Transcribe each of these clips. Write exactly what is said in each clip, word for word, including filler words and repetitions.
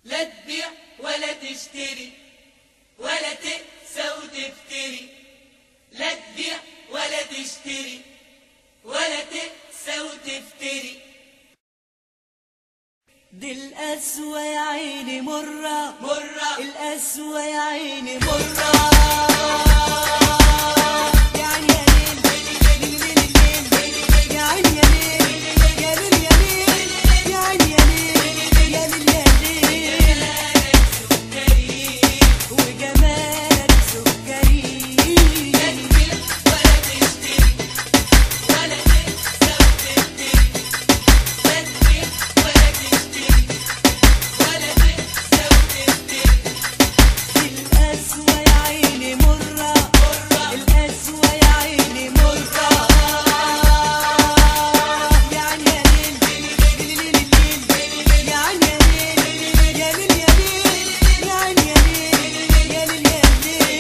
لا تبيع ولا تشتري ولا تقسى وتفتري، لا تبيع ولا تشتري ولا تقسى وتفتري. دي القسوة يا عيني مرة مرة، القسوة يا عيني مرة. يعني يا ليل ليل يا عيني يا ليل يا ليل يا ليل يا عيني يا ليل يا ليل يا ليل. وجمالك سكري، لا تبيع ولا تشتري ولا تقسى وتفتري، لا تبيع ولا تشتري ولا تقسى وتفتري. القسوة يا عيني مرة مرة، القسوة يا عيني مرة. يعني يا ليل ليل ليل يا عيني يا ليل يا ليل يا ليل يا عيني يا ليل يا ليل يا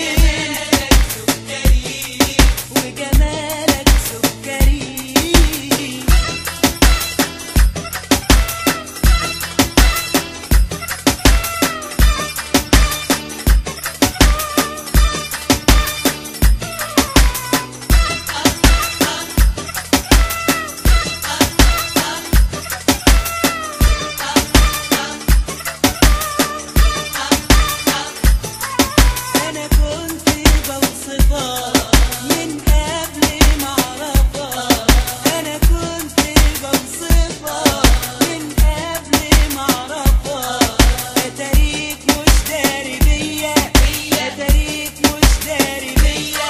ليل. وجمالك سكري. أنا كنت بوصفها من قبل ما أعرفها، أنا كنت بوصفها من قبل ما أعرفها. أتاريك مش داري بيا، أتاريك مش داري بيا.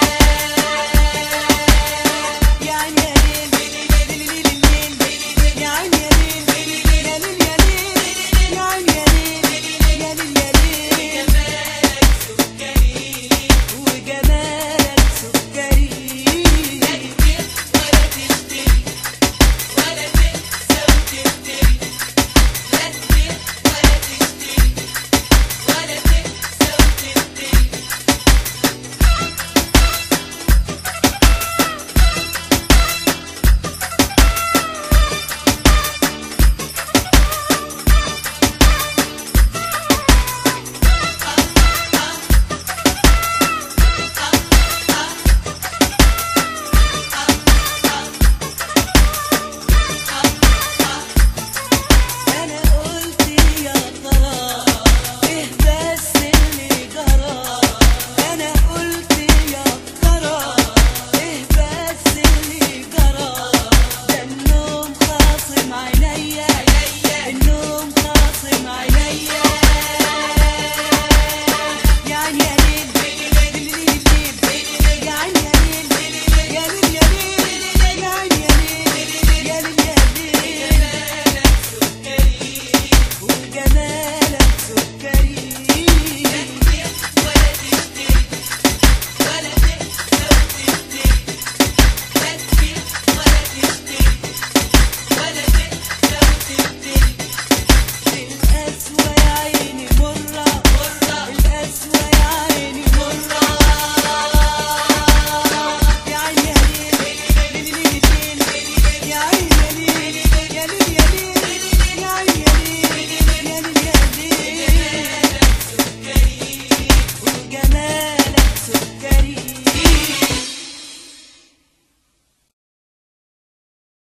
يعني يا ليل ليل ليل يا عيني يا ليل يا ليل يا ليل يا عيني يا ليل يا ليل يا ليل. وجمالك سكري. لا تبيع ولا تشتري ولا تقسى وتفتري، لا تبيع ولا تشتري ولا تقسى وتفتري. أنا قلت يا ترى إيه بس اللي جرى، أنا قلت يا ترى إيه بس اللي جرى. ده النوم خاصم عينيا، النوم خاصم عينيا. يعني يا ليل ليل ليل يا عيني يا ليل يا ليل يا ليل يا عيني يا ليل يا ليل يا ليل. وجمالك سكري. لا تبيع ولا تشتري ولا تقسى وتفتري، لا تبيع ولا تشتري ولا تقسى وتفتري. القسوة يا عيني مرة مرة، القسوة يا عيني مرة. يا عيني يا ليل ليل ليل يا عيني